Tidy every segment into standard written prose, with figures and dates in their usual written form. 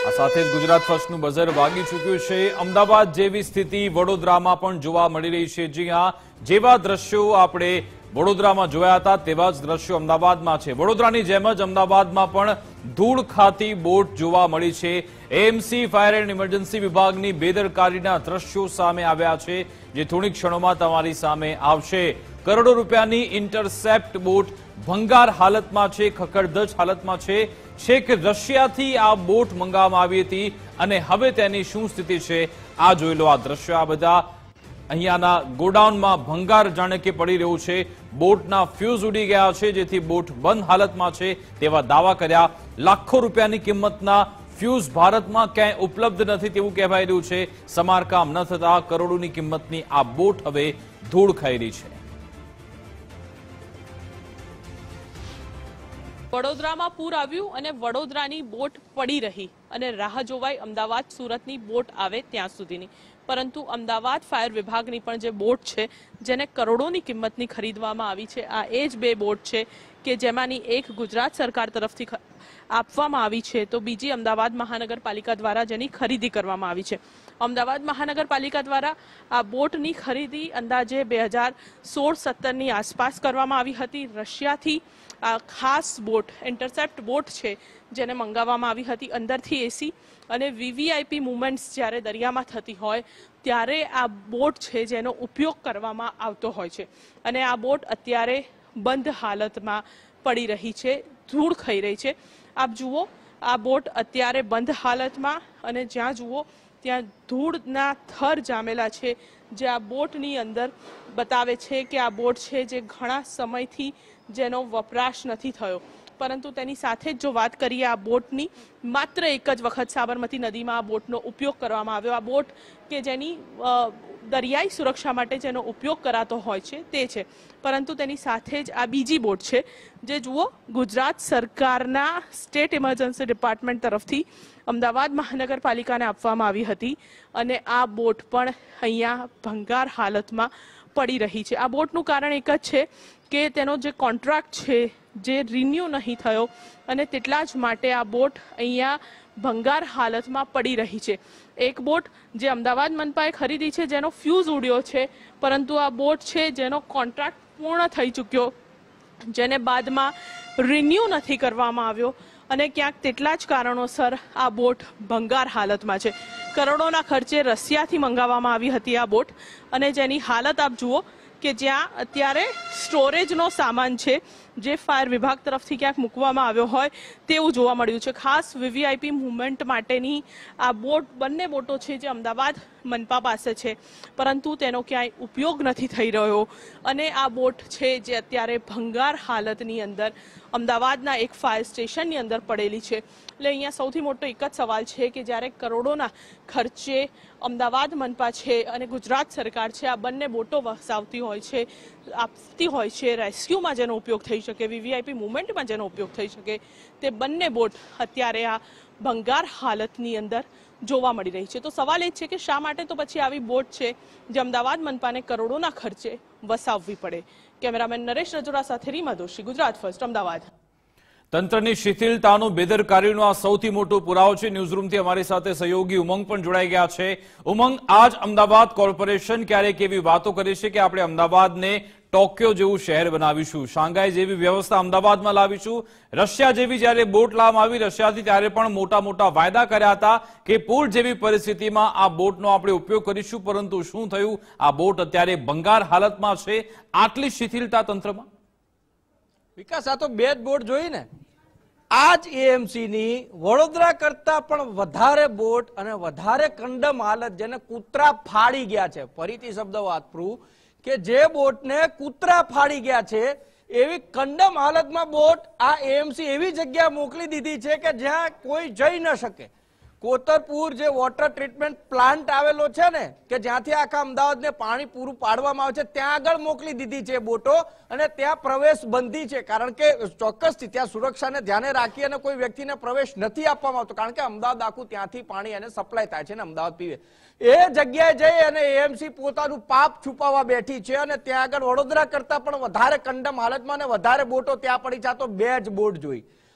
આ સાથે જ ગુજરાત ફર્સ્ટનું બઝર વાગી ચૂક્યું છે। અમદાવાદ જેવી સ્થિતિ વડોદરામાં પણ જોવા મળી રહી છે। જી હા, જેવા દ્રશ્યો આપણે વડોદરામાં જોયા હતા તેવા જ દ્રશ્યો અમદાવાદમાં છે। વડોદરાની જેમ જ અમદાવાદમાં પણ ધૂળ ખાતી બોટ જોવા મળી છે। એએમસી ફાયર એન્ડ ઇમરજન્સી વિભાગની બેદરકારીના દ્રશ્યો સામે આવ્યા છે, જે થોડી ક્ષણોમાં તમારી સામે આવશે। કરોડો રૂપિયાની ઇન્ટરસેપ્ટ બોટ ભંગાર હાલતમાં છે, ખખડધજ હાલતમાં છે। છેક રશિયાથી આ બોટ મંગાવવામાં આવી હતી અને હવે તેની શું સ્થિતિ છે આ જોઈ લો। આ દ્રશ્ય આ બધા અહીંયાના ગોડાઉનમાં ભંગાર જાણે કે પડી રહ્યું છે। બોટના ફ્યુઝ ઉડી ગયા છે, જેથી બોટ બંધ હાલતમાં છે તેવા દાવા કર્યા। લાખો રૂપિયાની કિંમતના ફ્યુઝ ભારતમાં ક્યાંય ઉપલબ્ધ નથી તેવું કહેવાય રહ્યું છે। સમારકામ ન થતા કરોડોની કિંમતની આ બોટ હવે ધૂળ ખાઈ રહી છે। વડોદરામાં પૂર આવ્યું અને વડોદરાની બોટ પડી રહી અને રાહ જોવાઈ અમદાવાદ સુરતની બોટ આવે ત્યાં સુધીની, પરંતુ અમદાવાદ ફાયર વિભાગની પણ જે બોટ છે જેને કરોડોની કિંમતની ખરીદવામાં આવી છે, આ એ જ બે બોટ છે કે જેમાંની એક ગુજરાત સરકાર તરફથી આપવામાં આવી છે તો બીજી અમદાવાદ મહાનગરપાલિકા દ્વારા જેની ખરીદી કરવામાં આવી છે। અમદાવાદ મહાનગરપાલિકા દ્વારા આ બોટની ખરીદી અંદાજે 2016-17ની આસપાસ કરવામાં આવી હતી। રશિયાથી આ ખાસ બોટ ઇન્ટરસેપ્ટ બોટ છે જેને મંગાવવામાં આવી હતી। અંદરથી એસી અને વીવીઆઈપી મુવમેન્ટ્સ જ્યારે દરિયામાં થતી હોય ત્યારે આ બોટ છે જેનો ઉપયોગ કરવામાં આવતો હોય છે અને આ બોટ અત્યારે બંધ હાલતમાં પડી રહી છે, ધૂળ ખાઈ રહી છે। આપ જુઓ, આ બોટ અત્યારે બંધ હાલતમાં અને જ્યાં જુઓ ત્યાં ધૂળના થર જામેલા છે, જે આ બોટની અંદર બતાવે છે કે આ બોટ છે જે ઘણા સમયથી જેનો વપરાશ નથી થયો, પરંતુ તેની સાથે જ જો વાત કરીએ આ બોટની, માત્ર એક જ વખત સાબરમતી નદીમાં આ બોટનો ઉપયોગ કરવામાં આવ્યો। આ બોટ કે જેની દરિયાઈ સુરક્ષા માટે જેનો ઉપયોગ કરાતો હોય છે તે છે, પરંતુ તેની સાથે જ આ બીજી બોટ છે જે જુઓ ગુજરાત સરકારના સ્ટેટ ઇમરજન્સી ડિપાર્ટમેન્ટ તરફથી અમદાવાદ મહાનગરપાલિકાને આપવામાં આવી હતી અને આ બોટ પણ અહીંયા ભંગાર હાલતમાં પડી રહી છે। આ બોટનું કારણ એક જ છે કે તેનો જે કોન્ટ્રાક્ટ છે જે રિન્યુ નહીં થયો અને તેટલા જ માટે આ બોટ અહીંયા ભંગાર હાલતમાં પડી રહી છે। એક બોટ જે અમદાવાદ મનપાએ ખરીદી છે જેનો ફ્યુઝ ઉડ્યો છે, પરંતુ આ બોટ છે જેનો કોન્ટ્રાક્ટ પૂર્ણ થઈ ચૂક્યો, જેને બાદમાં રિન્યુ નથી કરવામાં આવ્યો અને ક્યાંક તેટલા જ કારણોસર આ બોટ ભંગાર હાલતમાં છે। કરોડોના ખર્ચે રશિયાથી મંગાવવામાં આવી હતી આ બોટ અને જેની હાલત આપ જુઓ કે જ્યાં અત્યારે સ્ટોરેજનો સામાન છે જે ફાયર વિભાગ તરફથી ક્યાંક મૂકવામાં આવ્યો હોય તેવું જોવા મળ્યું છે। ખાસ વીવીઆઈપી મુવમેન્ટ માટેની આ બોટ, બંને બોટો છે જે અમદાવાદ મનપા પાસે છે, પરંતુ તેનો ક્યાંય ઉપયોગ નથી થઈ રહ્યો અને આ બોટ છે જે અત્યારે ભંગાર હાલતની અંદર અમદાવાદના એક ફાયર સ્ટેશનની અંદર પડેલી છે। એટલે અહીંયા સૌથી મોટો એક જ સવાલ છે કે જ્યારે કરોડોના ખર્ચે અમદાવાદ મનપા છે અને ગુજરાત સરકાર છે આ બંને બોટો વસાવતી હોય છે, આપતી હોય છે રેસ્ક્યુમાં જેનો ઉપયોગ થઈ શકે, વીવીઆઈપી મુવમેન્ટમાં જેનો ઉપયોગ થઈ શકે, તે બંને બોટ અત્યારે આ ભંગાર હાલતની અંદર જોવા મળી રહી છે। તો સવાલ એ જ છે કે શા માટે તો પછી આવી બોટ છે જે અમદાવાદ મનપાને કરોડોના ખર્ચે વસાવવી પડે। કેમેરામેન નરેશ રજોડા સાથે રીમા દોશી, ગુજરાત ફર્સ્ટ, અમદાવાદ। તંત્રની શિથિલતાનો બેદરકારીનો આ સૌથી મોટો પુરાવો છે। ન્યૂઝરૂમથી અમારી સાથે સહયોગી ઉમંગ પણ જોડાઈ ગયા છે। ઉમંગ, આજ અમદાવાદ કોર્પોરેશન ક્યારેક એવી વાતો કરી છે કે આપણે અમદાવાદને ટોક્યો જેવું શહેર બનાવીશું, શાંઘાઈ જેવી વ્યવસ્થા અમદાવાદમાં લાવીશું। રશિયા જેવી જ્યારે બોટ લાવવામાં આવી રશિયાથી ત્યારે પણ મોટા મોટા વાયદા કર્યા હતા કે પૂર જેવી પરિસ્થિતિમાં આ બોટનો આપણે ઉપયોગ કરીશું, પરંતુ શું થયું? આ બોટ અત્યારે ભંગાર હાલતમાં છે। આટલી શિથિલતા તંત્રમાં? વિકાસ, આ તો બે જ બોટ જોઈ ને, આ જ એએમસી ની વડોદરા કરતા પણ વધારે બોટ અને વધારે કંડમ હાલત, જેને કૂતરા ફાડી ગયા છે, ફરીથી શબ્દ વાપરું કે જે બોટને કૂતરા ફાડી ગયા છે એવી કંડમ હાલતમાં બોટ આ એએમસી એવી જગ્યા મોકલી દીધી છે કે જ્યાં કોઈ જઈ ન શકે। કોતરપુર જે વોટર ટ્રીટમેન્ટ પ્લાન્ટ આવેલો છે ને કે જ્યાંથી આખા અમદાવાદને પાણી પૂરું પાડવામાં આવે છે, ત્યાં આગળ મોકલી દીધી છે બોટો અને ત્યાં પ્રવેશ બંધી છે, કારણ કે ચોક્કસથી ત્યાં સુરક્ષાને ધ્યાને રાખી અને કોઈ વ્યક્તિને પ્રવેશ નથી આપવામાં આવતો, કારણ કે અમદાવાદ આખું ત્યાંથી પાણી એને સપ્લાય થાય છે ને અમદાવાદ પીવે। એ જગ્યાએ જઈ અને એએમસી પોતાનું પાપ છુપાવવા બેઠી છે અને ત્યાં આગળ વડોદરા કરતા પણ વધારે કંડમ હાલતમાં અને વધારે બોટો ત્યાં પડી છે। આ તો બે જ બોટ જોઈ,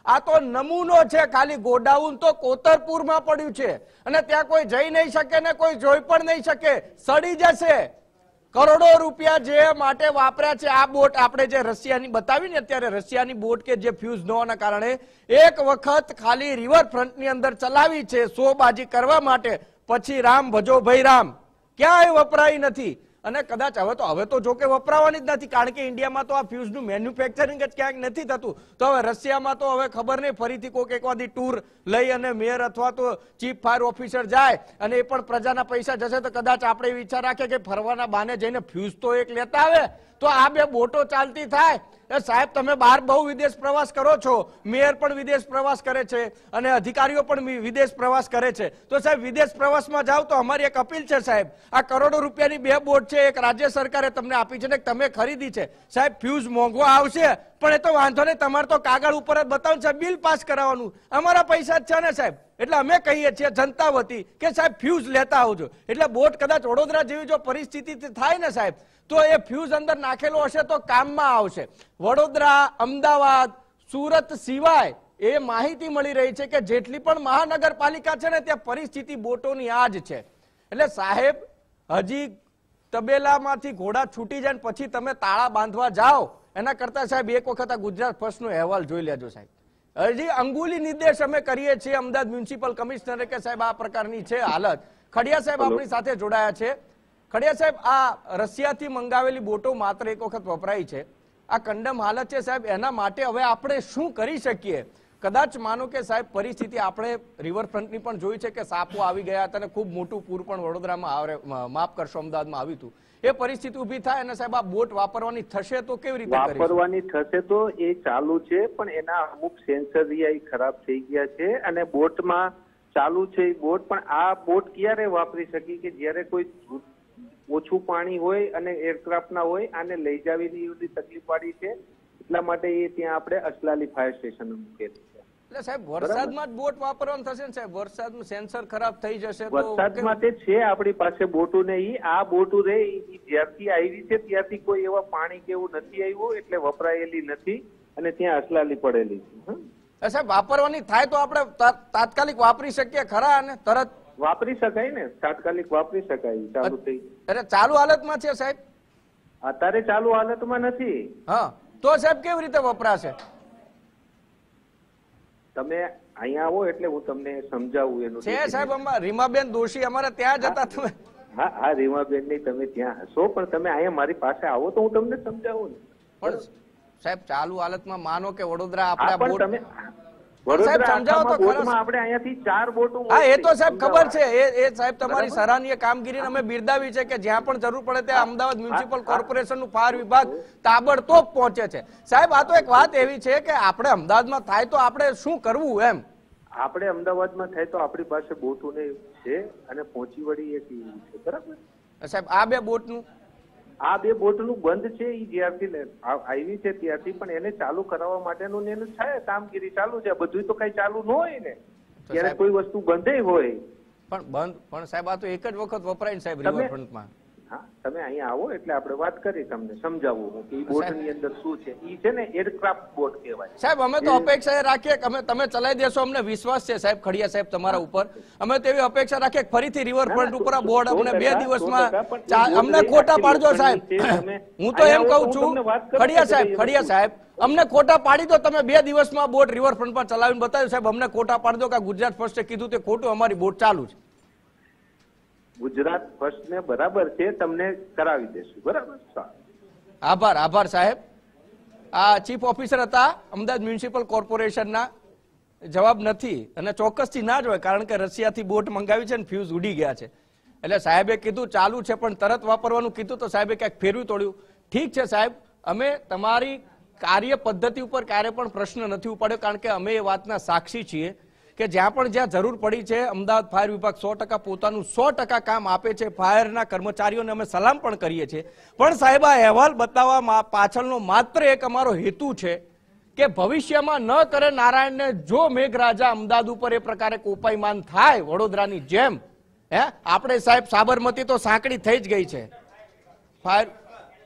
આ તો નમૂનો છે, ખાલી ગોડાઉન તો કોતરપુરમાં પડ્યું છે અને ત્યાં કોઈ જઈ નહીં શકે ને કોઈ જોઈ પણ નહીં શકે, સડી જશે. કરોડો રૂપિયા જે માટે વાપર્યા છે. આ બોટ આપણે જે રશિયાની બતાવી ને અત્યારે, રશિયાની બોટ કે જે ફ્યુઝ ન હોવાના કારણે એક વખત ખાલી રિવરફ્રન્ટની અંદર ચલાવી છે શોબાજી કરવા માટે, પછી રામ ભજો ભાઈ રામ, ક્યાંય વપરાઈ નથી. અને કદાચ હવે તો જો કે વપરાવાની જ નથી, કારણ કે ઇન્ડિયામાં તો આ ફ્યુઝનું મેન્યુફેક્ચરિંગ જ ક્યાંક નથી થતું. તો હવે રશિયામાં તો હવે ખબર નહીં, ફરીથી કોઈક એકવાદી ટૂર લઈ અને મેયર અથવા તો ચીફ ફાયર ઓફિસર જાય અને એ પણ પ્રજાના પૈસા જશે તો કદાચ આપણે વિચાર રાખીએ કે ફરવાના બાને જઈને ફ્યુઝ તો એક લેતા આવે તો આ બે બોટો ચાલતી થાય. સાહેબ તમે બહાર બહુ વિદેશ પ્રવાસ કરો છો, મેયર પણ વિદેશ પ્રવાસ કરે છે અને અધિકારીઓ પણ વિદેશ પ્રવાસ કરે છે. તો સાહેબ વિદેશ પ્રવાસમાં જાઓ તો અમારી એક અપીલ છે સાહેબ, આ કરોડો રૂપિયાની બે બોટ છે, એક રાજ્ય સરકારે તમને આપી છે ને તમે ખરીદી છે. સાહેબ ફ્યુઝ મોંઘો આવશે પણ એ તો વાંધો નહીં, તમારે તો કાગળ ઉપર જ બતાવો સાહેબ, બિલ પાસ કરાવવાનું, અમારા પૈસા જ છે ને સાહેબ. એટલે અમે કહીએ છીએ જનતા વતી કે સાહેબ ફ્યુઝ લેતા આવજો. એટલે બોટ કદાચ વડોદરા જેવી જો પરિસ્થિતિ થાય ને સાહેબ, તો એ ફ્યુઝ અંદર નાખેલો હશે તો કામમાં આવશે. વડોદરા, અમદાવાદ, સુરત સિવાય એ માહિતી મળી રહી છે કે જેટલી પણ મહાનગરપાલિકા છે ને ત્યાં પરિસ્થિતિ બોટોની આ જ છે. એટલે સાહેબ હજી તબેલામાંથી ઘોડા છૂટી જાય પછી તમે તાળા બાંધવા જાઓ એના કરતા સાહેબ એક વખત આ ગુજરાત ફર્સ્ટનો અહેવાલ જોઈ લેજો સાહેબ. હજી અંગુલી નિર્દેશ અમે કરીએ છીએ અમદાવાદ મ્યુનિસિપલ કમિશનરે કે સાહેબ આ પ્રકારની છે હાલત. ખડિયા સાહેબ આપણી સાથે જોડાયા છે. ખડિયા સાહેબ, આ રશિયાથી મંગાવેલી બોટો માત્ર એક વખત વપરાઈ છે, આ કંડમ હાલત છે સાહેબ, એના માટે હવે આપણે શું કરી શકીએ? કદાચ માનો કે સાહેબ પરિસ્થિતિ આપણે રિવરફ્રન્ટની પણ જોઈ છે કે સાપો આવી ગયા હતા અને ખૂબ મોટું પૂર પણ વડોદરામાં માફ કરશો અમદાવાદમાં આવ્યું હતું, એ પરિસ્થિતિ ઉભી થાય અને સાહેબ આ બોટ વાપરવાની થશે તો કેવી રીતે વાપરવાની થશે? તો એ ચાલુ છે પણ એના અમુક સેન્સર ખરાબ થઈ ગયા છે અને બોટમાં ચાલુ છે એ બોટ, પણ આ બોટ ક્યારે વાપરી શકી કે જ્યારે કોઈ ઓછું પાણી હોય અને એરક્રાફ્ટ ના હોય. આને લઈ જવાની એવી તકલીફ વાળી છે, એટલા માટે એ ત્યાં આપણે અસલાલી ફાયર સ્ટેશન મૂકેલી છે. એટલે સાહેબ વરસાદમાં જ બોટ વાપરવાનું થશે ને સાહેબ? વરસાદમાં સેન્સર ખરાબ થઈ જશે તો વરસાદ માટે છે આપણી પાસે બોટો ને આ બોટો રે જ્યારથી આવી છે ત્યારથી કોઈ એવા પાણી કેવું નથી આવ્યું એટલે વપરાયેલી નથી અને ત્યાં અસલાલી પડેલી છે. સાહેબ વાપરવાની થાય તો આપણે તાત્કાલિક વાપરી શકીએ ખરા અને તરત વાપરી શકાય ને, તાત્કાલિક વાપરી શકાય. ચાલુ થઈ અરે ચાલુ હાલતમાં છે સાહેબ? અત્યારે ચાલુ હાલતમાં નથી. હા તો સાહેબ કેવી રીતે વપરાશે? તમે અહીંયા આવો એટલે હું તમને સમજાવું એનું છે સાહેબ. રીમાબેન દોશી અમારે ત્યાં જતા તમે. હા રીમાબેન ની તમે ત્યાં હશો પણ તમે અહીંયા મારી પાસે આવો તો હું તમને સમજાવું ને. પણ સાહેબ ચાલુ હાલતમાં માનો કે વડોદરા આપણા બોટ તમે આપણે અહીંયાથી 4 બોટો. હા એ તો સાહેબ ખબર છે, એ સાહેબ તમારી સરાહનીય કામગીરીને અમે બિરદાવી છે કે જ્યાં પણ જરૂર પડે ત્યાં અમદાવાદ મ્યુનિસિપલ કોર્પોરેશનનું ફાયર વિભાગ તાબડતોબ પહોંચે છે. સાહેબ આ તો એક વાત એવી છે કે આપણે અમદાવાદમાં થાય તો આપણે શું કરવું એમ? આપણે અમદાવાદમાં થાય તો આપણી પાસે બોટો ને છે અને પહોંચી વળી એક છે. બરાબર સાહેબ આ બે બોટનું બોટનું બંધ છે એ જ્યારથી આવી છે ત્યારથી, પણ એને ચાલુ કરાવવા માટેનું એનું છે કામગીરી ચાલુ છે. બધું તો કઈ ચાલુ ન હોય ને, ત્યારે કોઈ વસ્તુ બંધ હોય પણ બંધ. પણ સાહેબ આ તો એક જ વખત વપરાય ને સાહેબ રિવરફ્રન્ટમાં. હા તમે અહીંયા આવો એટલે આપણે વાત કરી, તમને સમજાવું કે બોટ ની અંદર શું છે. ઈ છે ને એરક્રાફ્ટ બોટ કહેવાય. સાહેબ અમે તો અપેક્ષા રાખીએ કે તમે ચલાવી દેશો, અમને વિશ્વાસ છે સાહેબ ખડિયા સાહેબ તમારા ઉપર. અમે તો એવી અપેક્ષા રાખીએ ફરીથી રિવરફ્રન્ટ ઉપર આ બોર્ડ અમને 2 દિવસમાં અમને ખોટા પાડજો સાહેબ. હું તો એમ કહું છું ખડિયા સાહેબ અમને ખોટા પાડી દો તમે. 2 દિવસમાં બોટ રિવરફ્રન્ટમાં ચલાવીને બતાવ્યું સાહેબ. અમને ખોટા પાડી દો કે ગુજરાત ફર્સ્ટે કીધું તે ખોટું, અમારી બોટ ચાલુ છે. ગુજરાત ફર્સ્ટ ને બરાબર છે, તમને કરાવી દેશું. બરાબર, આભાર સાહેબ. આ ચીફ ઓફિસર હતા અમદાવાદ મ્યુનિસિપલ કોર્પોરેશનના. જવાબ નથી અને ચોક્કસથી ના જ હોય, કારણ કે રશિયાથી બોટ મંગાવી છે અને ફ્યુઝ ઉડી ગયા છે. એટલે સાહેબે કીધું ચાલુ છે પણ તરત વાપરવાનું કીધું તો સાહેબે ક્યાંક ફેરવી તોડ્યું. ઠીક છે સાહેબ, અમે તમારી કાર્ય પદ્ધતિ ઉપર ક્યારે પણ પ્રશ્ન નથી ઉપાડ્યો, કારણ કે અમે એ વાતના સાક્ષી છીએ કે જ્યાં જરૂર પડી છે અમદાવાદ ફાયર વિભાગ 100% પોતાનું 100% કામ આપે છે. ફાયરના કર્મચારીઓને અમે સલામ પણ કરીએ છીએ. પણ સાહેબ આ અહેવાલ બતાવવા પાછળનો માત્ર એક અમારો હેતુ છે કે ભવિષ્યમાં ન કરે નારાયણને જો મેઘરાજા અમદાવાદ ઉપર એ પ્રકારે કોપાયમાન થાય વડોદરાની જેમ, આપણે સાહેબ સાબરમતી તો સાંકડી થઈ જ ગઈ છે. ફાયર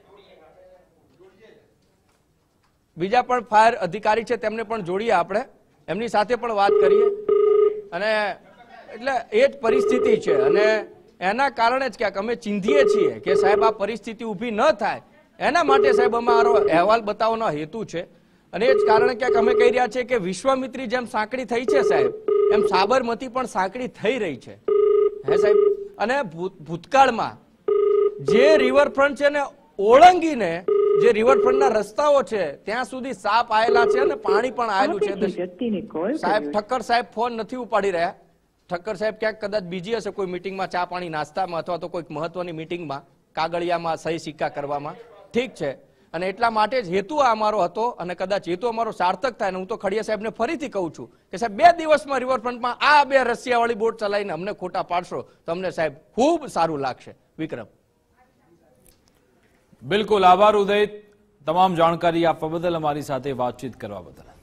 બીજા પણ ફાયર અધિકારી છે તેમને પણ જોડીએ આપણે. એમની સાથે પણ વાત કરીએ. અને એટલે એ જ પરિસ્થિતિ છે અને એના કારણે જ ક્યાંક અમે ચીંધીએ છીએ કે સાહેબ આ પરિસ્થિતિ ઊભી ન થાય એના માટે સાહેબ અમારો અહેવાલ બતાવવાનો હેતુ છે. અને એ જ કારણે ક્યાંક અમે કહી રહ્યા છીએ કે વિશ્વામિત્રી જેમ સાંકડી થઈ છે સાહેબ, એમ સાબરમતી પણ સાંકડી થઈ રહી છે. હે સાહેબ, અને ભૂતકાળમાં જે રિવરફ્રન્ટ છે ને ઓળંગીને જે રિવરફ્રન્ટના રસ્તાઓ છે ત્યાં સુધી સાપ આવેલા છે અને પાણી પણ આવેલું છે. સાહેબ ઠક્કર સાહેબ ફોન નથી ઉપાડી રહ્યા. ઠક્કર સાહેબ ક્યાંક કદાચ બીજી હશે, કોઈ મિટિંગમાં, ચા પાણી નાસ્તામાં અથવા તો કોઈક મહત્વની મિટિંગમાં, કાગળિયામાં સહી સિક્કા કરવામાં. ઠીક છે, અને એટલા માટે જ હેતુ આ અમારો હતો અને કદાચ હેતુ અમારો સાર્થક થાય. હું તો ખડિયા સાહેબને ફરીથી કહું છું કે સાહેબ 2 દિવસમાં રિવરફ્રન્ટમાં આ 2 રશિયાવાળી બોટ ચલાવીને અમને ખોટા પાડશો તો અમને સાહેબ ખૂબ સારું લાગશે. વિક્રમ. બિલકુલ, આભાર ઉદય, તમામ જાણકારી આપવા બદલ, અમારી સાથે વાતચીત કરવા બદલ.